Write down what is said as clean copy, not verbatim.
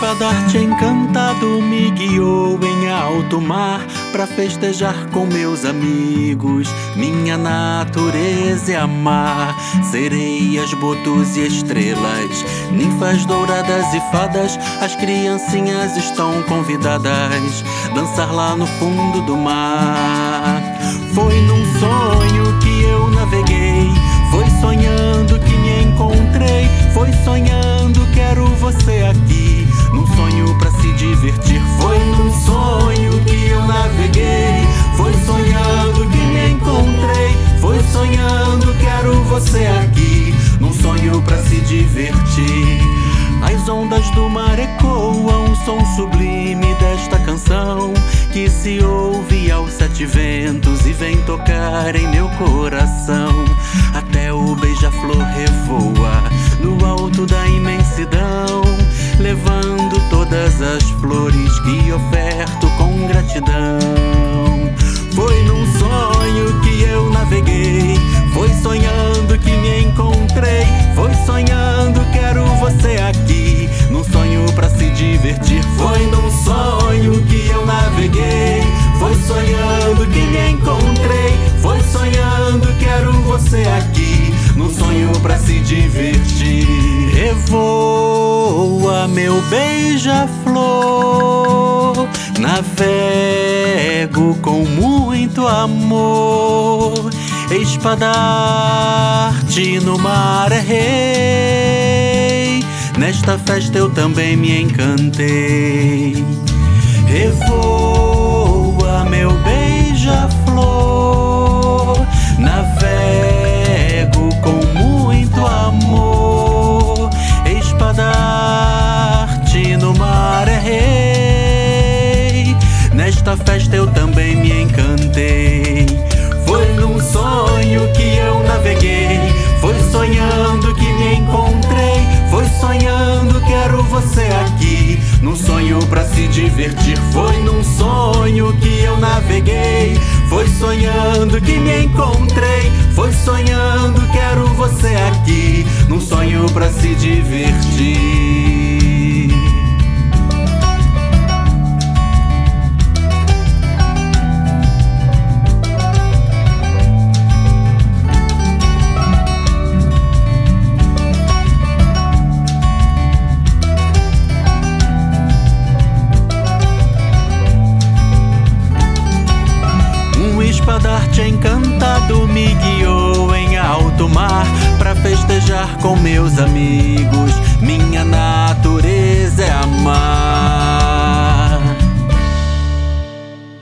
espadarte encantado me guiou em alto mar pra festejar com meus amigos. Minha natureza é amar sereias, botos e estrelas, ninfas douradas e fadas. As criancinhas estão convidadas dançar lá no fundo do mar. Foi num sonho que eu naveguei, foi sonhando que me encontrei, foi sonhando quero você aqui, num sonho pra se divertir. Foi num sonho que eu naveguei, foi sonhando que me encontrei, foi sonhando quero você aqui, num sonho pra se divertir. As ondas do mar ecoam o som sublime desta canção, que se ouve aos sete ventos e vem tocar em meu coração. Até o beija-flor revoa no alto da imensidão, levando todas as flores que oferto com gratidão. Foi num sonho que eu naveguei, foi sonhando que me encontrei, foi sonhando quero você aqui, num sonho pra se divertir. Foi num sonho que eu naveguei, foi sonhando que me encontrei, foi sonhando quero você aqui, num sonho pra se divertir. Revoa meu beija-flor, navego com muito amor, espadarte no mar é rei, nesta festa eu também me encantei. Revoa meu beija-flor, navego com muito amor, espadarte no mar é rei, nesta festa eu também me encantei. Foi num sonho que eu naveguei, foi sonhando que me encontrei, foi sonhando quero você aqui, num sonho pra se divertir. Foi num sonho que eu naveguei, foi sonhando que me encontrei, foi sonhando quero você aqui, num sonho pra se divertir. Espadarte encantado me guiou em alto mar pra festejar com meus amigos. Minha natureza é amar